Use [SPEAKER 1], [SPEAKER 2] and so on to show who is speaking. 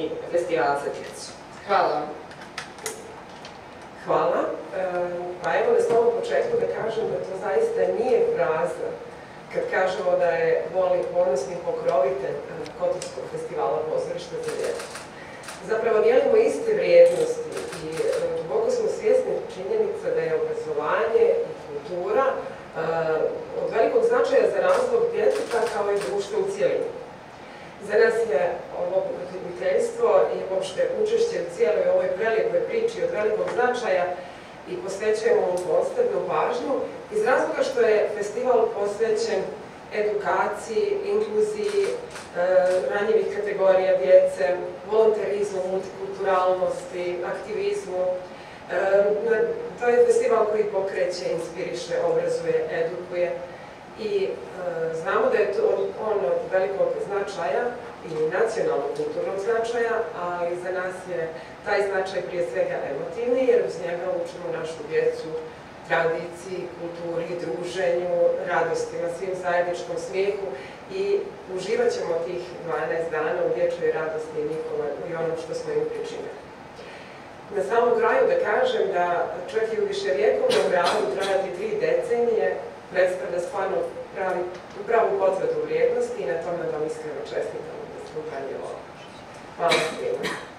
[SPEAKER 1] i festivala za djecu. Hvala vam.
[SPEAKER 2] Hvala. Pa evo na samom početku da kažem da to zaista nije fraza kad kažemo da je Voli ponosni pokrovitelj Kotorskog festivala pozorišta za djecu. Zapravo dijelimo iste vrijednosti i duboko smo svjesni činjenica da je obrazovanje i kultura od velikog značaja za razvoj djeteta kao i društva u cjelini. Za nas je ovo pokroviteljstvo i uopšte učešće u cijeloj ovoj velikoj priči od velikog značaja i posvećujemo mu posebnu pažnju iz razloga što je festival posvećen edukaciji, inkluziji, ranjivih kategorija djece, volonterizmu, multikulturalnosti, aktivizmu. To je festival koji pokreće, inspiriše, obrazuje, edukuje i znamo da je on od velikog značaja i nacionalnog kulturnog značaja, ali za nas je taj značaj prije svega emotivni jer uz njega učimo našu djecu tradiciji, kulturi, druženju, radostima, svim zajedničkom smijehu i uživat ćemo tih 12 dana u dječjoj radosti i onom što smo im pričinili. Na samom kraju da kažem da čak i u viševjekovnom radu trajati 3 decenije predstavlja stvarno pravu potvrdu vrijednosti i na tome vam iskreno čestitam da ste upravljali ovo. Hvala svima.